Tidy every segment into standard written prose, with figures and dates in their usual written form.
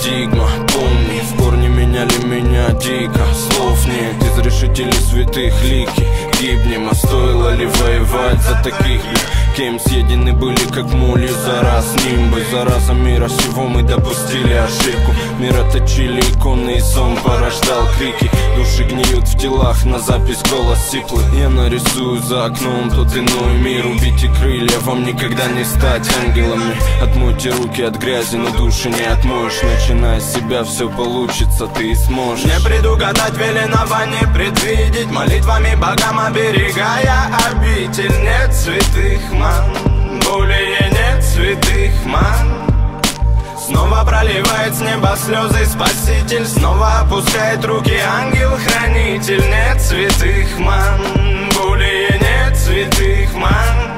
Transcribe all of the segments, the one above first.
парадигма. Помни, в корне меняли меня дико. Слов нет, изрешители святых лики. Гибнем, а стоило ли воевать за таких, кем съедены были, как мули за раз нимбы. За разом мира всего мы допустили ошибку. Мироточили иконы, и сон порождал крики. Души гниют в телах, на запись голос сиплый. Я нарисую за окном тот иной мир. Убейте крылья, вам никогда не стать ангелами. Отмойте руки от грязи, но души не отмоешь. Начиная с себя, все получится, ты и сможешь. Не предугадать веленого, не предвидеть. Молитвами богам оберегая обитель. Нет святых ман, более нет святых ман. Снова проливает с неба слезы Спаситель. Снова опускает руки ангел-хранитель. Нет святых ман, более нет святых ман.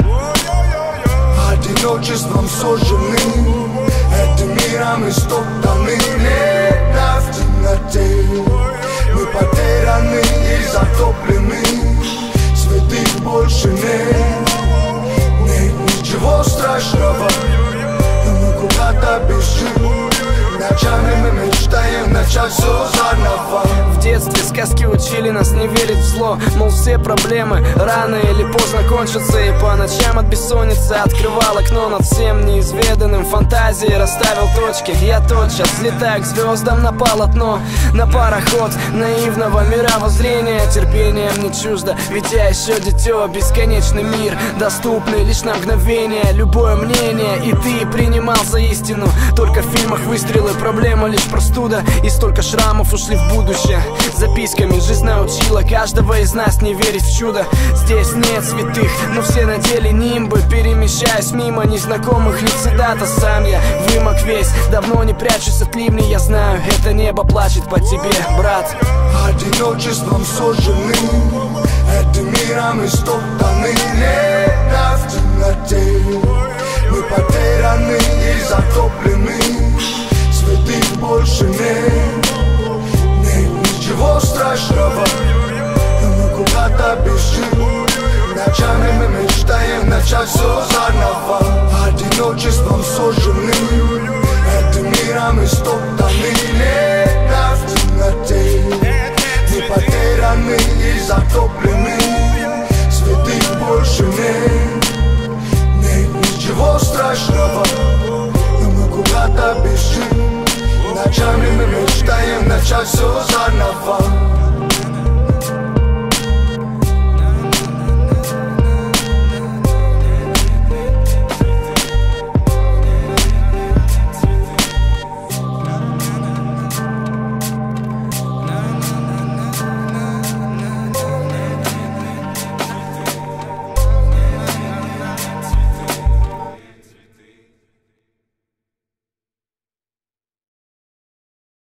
Одиночеством сожжены, этим миром истоптаны. Лето в темноте, мы потеряны и затоплены. Святых больше нет, нет ничего страшного. Но мы куда-то бежим, ночами мы мечтаем начать все заново. В детстве сказки учили нас не верить в зло. Мол, все проблемы рано или поздно кончатся. И по ночам от бессонницы открывал окно над всем неизведанным. Фантазии расставил точки. Я тотчас взлетаю к звездам на полотно, на пароход наивного мировоззрения. Терпение мне чуждо, ведь я еще дитё. Бесконечный мир, доступный лишь на мгновение. Любое мнение и ты принимал за истину. Только в фильмах выстрелы, проблема лишь простуда. И столько шрамов ушли в будущее. Записками жизнь научила каждого из нас не верить в чудо. Здесь нет святых, но все надели нимбы. Перемещаясь мимо незнакомых лиц цитата. Сам я вымок весь, давно не прячусь от ливней. Я знаю, это небо плачет по тебе, брат. Одиночеством сожжены, этим миром истоптаны. Лето в темноте, мы потеряны и затоплены. Святых больше нет, нет ничего страшного. Но мы куда-то бежим, ночами мы мечтаем начать все заново. Одиночеством сожжены, этим миром истоптаны. Лето в темноте, мы потеряны и затоплены. Святых больше нет, нет ничего страшного. Но мы куда-то бежим, ночами мы мечтаем начать все заново.